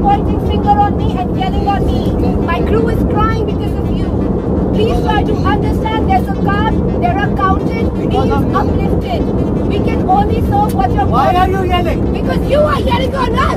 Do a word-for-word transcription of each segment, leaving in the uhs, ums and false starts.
pointing finger on me and yelling on me. My crew is crying because of you. Please try to understand there's a card, there are counted, names uplifted. We can only serve what you're Why are you yelling? Because you are yelling on us.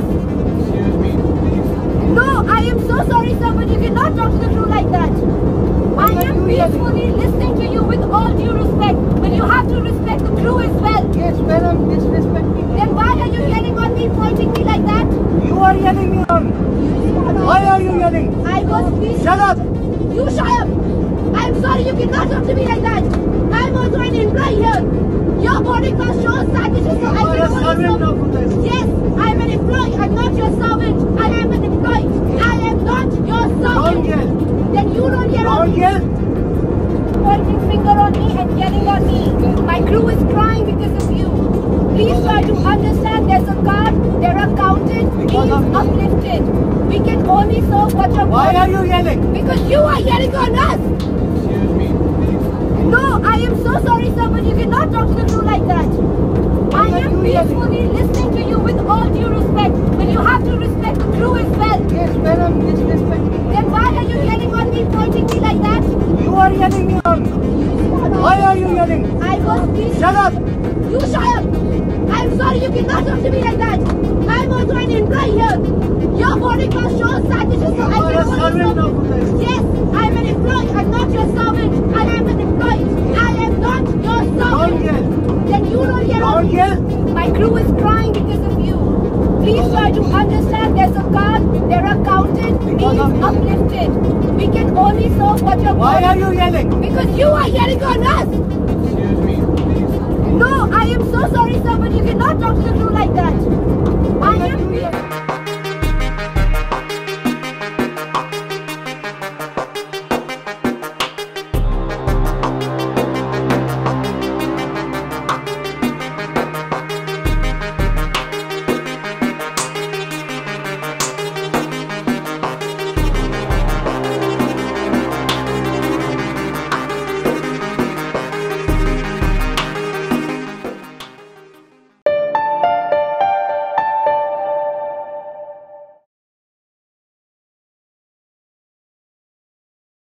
No, I am so sorry, sir, but you cannot talk to the crew like that. I am peacefully listening to you with all due respect, but you have to respect the crew as well. Yes, when I'm disrespecting. Then why are you yelling on me, pointing me like that? You are yelling me on. Why are you yelling? I was peaceful. Shut up. You shut up. I'm sorry, you cannot talk to me like that. I'm also an employee here. Your boarding pass shows that which is so I can only serve. Yes, I'm an employee. I'm not your servant. I am an employee. I am not your servant. Don't yell. Then you don't yell on Don't me. yell. Pointing finger on me and yelling on me. My crew is crying because of you. Please try to understand there's a card, there are counted, names uplifted. We can only serve what you're Why are you yelling? Because you are yelling on us. No, I am so sorry, sir, but you cannot talk to the crew like that. I am peacefully listening to you with all due respect, but you have to respect the crew as well. Yes, when I'm disrespecting. Then why are you yelling on me, pointing me like that? You are yelling me on. Why are you yelling? I was peaceful. Shut up. You shut up. I'm sorry, you cannot talk to me like that. I'm also an employee here. Your boarding pass shows that which is so I You are can a only servant serve. of this. Yes, I'm an employee. I'm not your servant. I am an employee. I am not your servant. Don't yell. Then you don't yell on Don't me. yell. My crew is crying because of you. Please try to understand there's a card, there are counted, names uplifted. We can only serve what you're Why are you yelling? Because you are yelling on us. No, I am so sorry, sir, but you cannot talk to the crew like that. I am